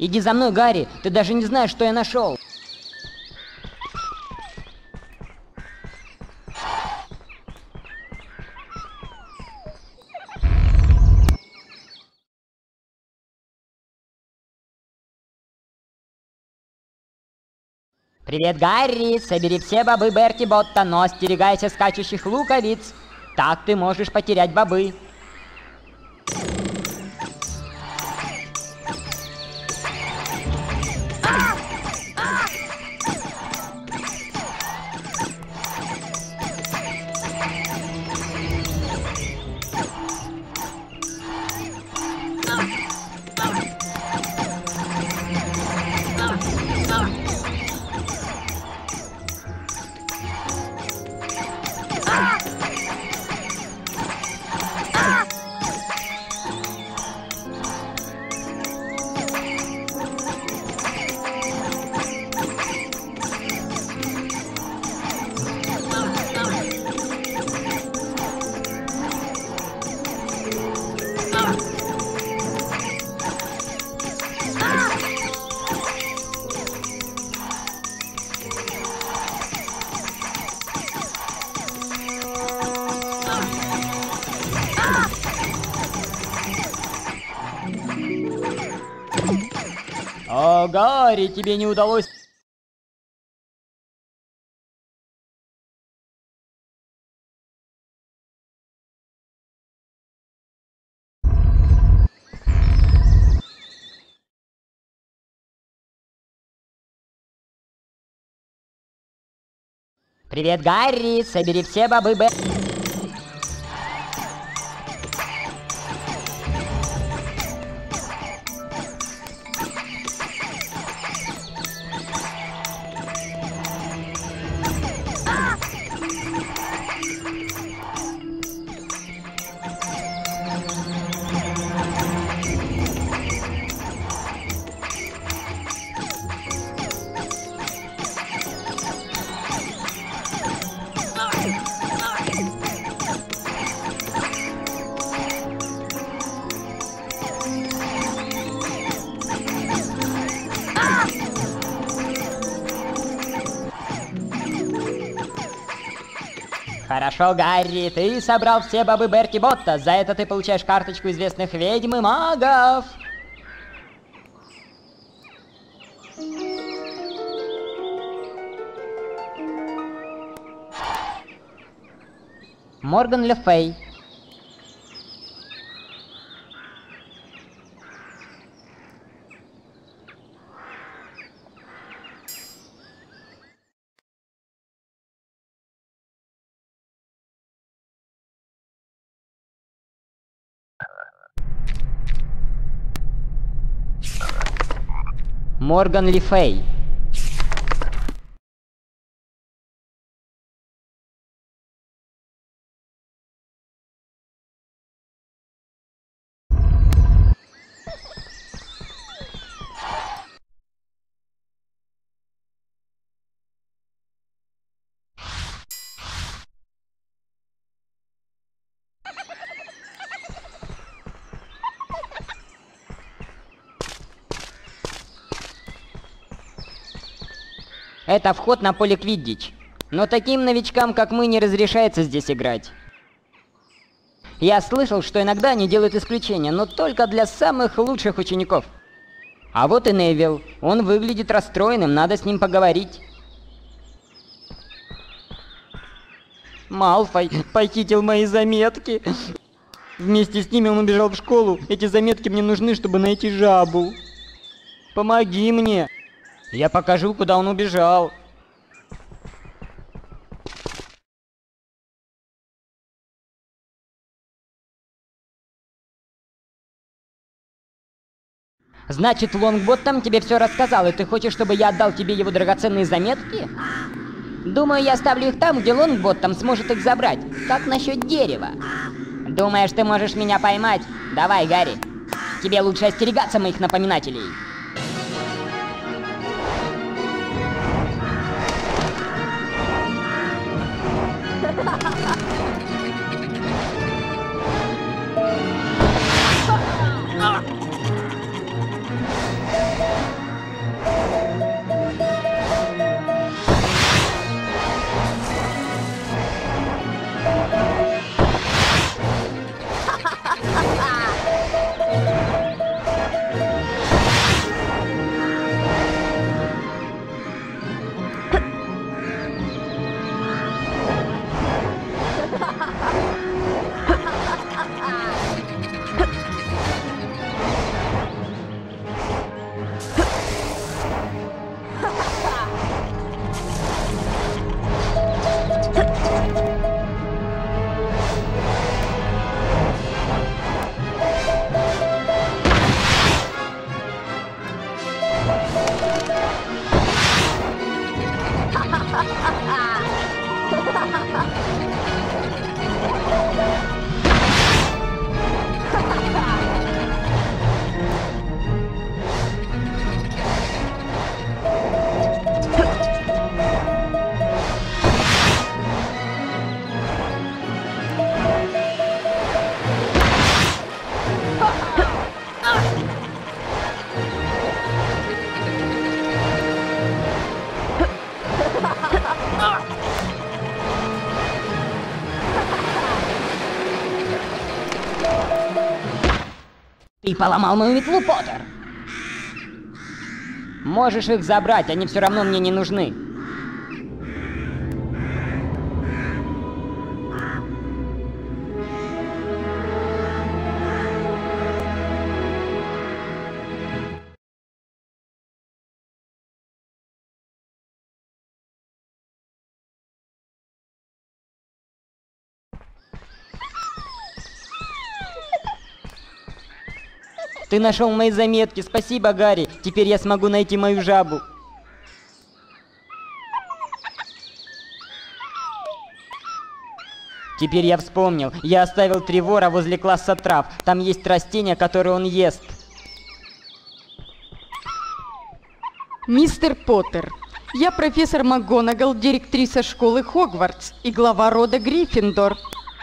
Иди за мной, Гарри, ты даже не знаешь, что я нашел. Привет, Гарри! Собери все бобы Берти Ботта, но остерегайся скачущих луковиц. Так ты можешь потерять бобы. О, Гарри, тебе не удалось... Привет, Гарри, собери все бобы Берти. Хорошо, Гарри, ты собрал все бобы Берти Ботта. За это ты получаешь карточку известных ведьм и магов. Морган Le Fay. Морган Le Fay. Это вход на поле Квиддич. Но таким новичкам, как мы, не разрешается здесь играть. Я слышал, что иногда они делают исключения, но только для самых лучших учеников. А вот и Невилл. Он выглядит расстроенным, надо с ним поговорить. Малфой похитил мои заметки. Вместе с ними он убежал в школу. Эти заметки мне нужны, чтобы найти жабу. Помоги мне. Я покажу, куда он убежал. Значит, Лонгботтом тебе все рассказал, и ты хочешь, чтобы я отдал тебе его драгоценные заметки? Думаю, я оставлю их там, где Лонгботтом сможет их забрать. Как насчет дерева? Думаешь, ты можешь меня поймать? Давай, Гарри. Тебе лучше остерегаться моих напоминателей. поломал мою метлу, Поттер! Можешь их забрать, они все равно мне не нужны. Ты нашел мои заметки, спасибо, Гарри. Теперь я смогу найти мою жабу. Теперь я вспомнил. Я оставил Тревора возле класса трав. Там есть растения, которые он ест. Мистер Поттер, я профессор МакГонагал, директриса школы Хогвартс и глава рода Гриффиндор.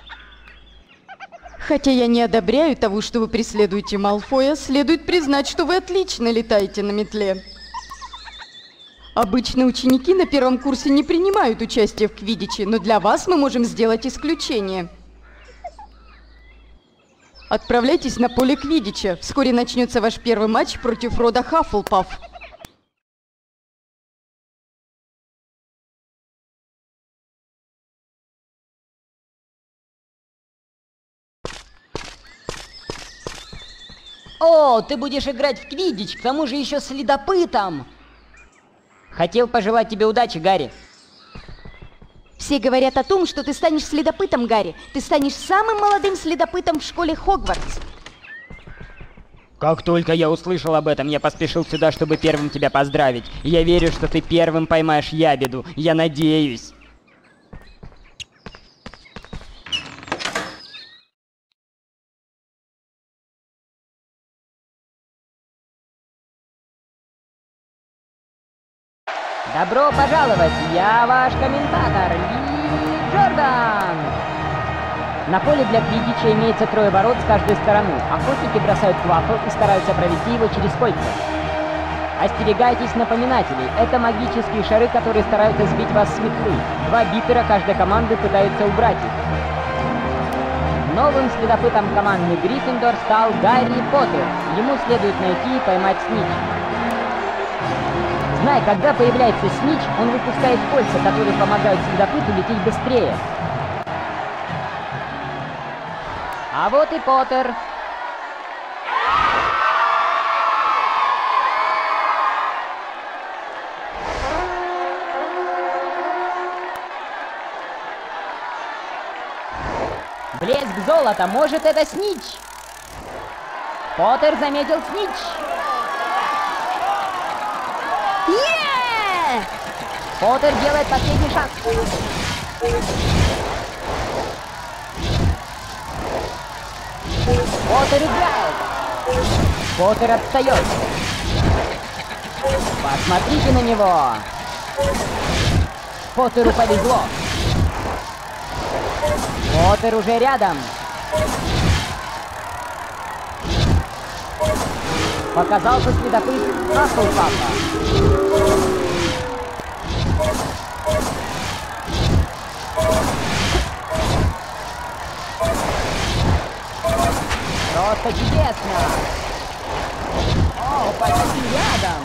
Хотя я не одобряю того, что вы преследуете Малфоя, следует признать, что вы отлично летаете на метле. Обычно ученики на первом курсе не принимают участие в квиддиче, но для вас мы можем сделать исключение. Отправляйтесь на поле квиддича. Вскоре начнется ваш первый матч против рода Хаффлпаф. О, ты будешь играть в квиддич, к тому же еще с ледопытом. Хотел пожелать тебе удачи, Гарри. Все говорят о том, что ты станешь следопытом, Гарри. Ты станешь самым молодым следопытом в школе Хогвартс. Как только я услышал об этом, я поспешил сюда, чтобы первым тебя поздравить. Я верю, что ты первым поймаешь ябеду. Я надеюсь. Добро пожаловать! Я ваш комментатор, Ли Джордан! На поле для квиддича имеется 3 ворот с каждой стороны. Охотники бросают квафл и стараются провести его через кольца. Остерегайтесь напоминателей. Это магические шары, которые стараются сбить вас с метлы. 2 битера каждой команды пытаются убрать их. Новым следопытом команды Гриффиндор стал Гарри Поттер. Ему следует найти и поймать Снитч. Знай, когда появляется Снитч, он выпускает кольца, которые помогают следопыту лететь быстрее. А вот и Поттер. Блеск золота, может, это Снитч? Поттер заметил Снитч. Поттер делает последний шаг. Поттер играет. Поттер отстает. Посмотрите на него. Поттеру повезло. Поттер уже рядом. Показался следопыт Хаффлпафа. Просто чудесно! О, почти рядом!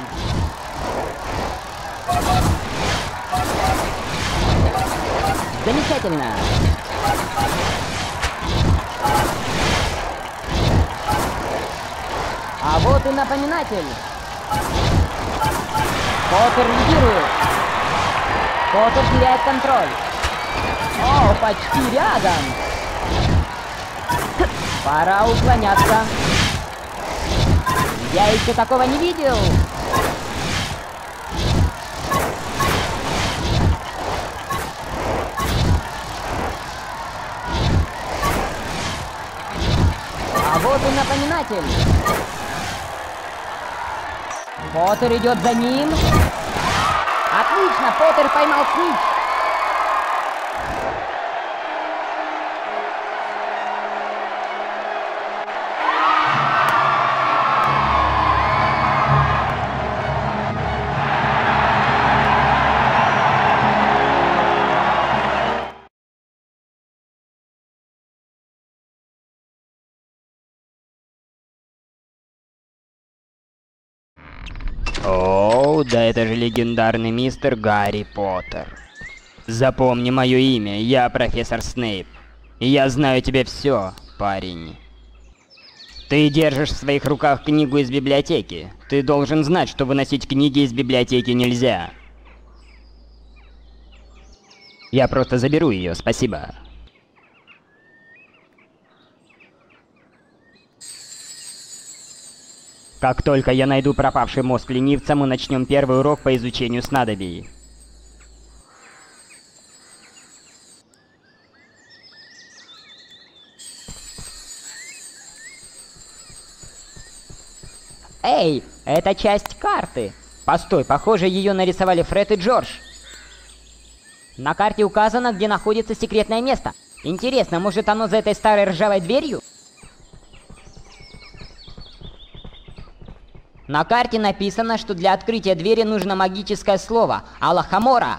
Замечательно! А вот и напоминатель! Поттер лидирует! Поттер теряет контроль! О, почти рядом! Пора уклоняться. Я еще такого не видел. А вот и напоминатель. Поттер идет за ним. Отлично, Поттер поймал Снитч. О, да это же легендарный мистер Гарри Поттер. Запомни мое имя, я профессор Снейп. И я знаю тебе все, парень. Ты держишь в своих руках книгу из библиотеки. Ты должен знать, что выносить книги из библиотеки нельзя. Я просто заберу ее, спасибо. Как только я найду пропавший мозг ленивца, мы начнем первый урок по изучению снадобий. Эй, это часть карты. Постой, похоже, ее нарисовали Фред и Джордж. На карте указано, где находится секретное место. Интересно, может оно за этой старой ржавой дверью? На карте написано, что для открытия двери нужно магическое слово «Алахамора».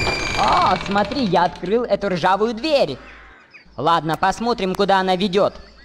О, смотри, я открыл эту ржавую дверь. Ладно, посмотрим, куда она ведет.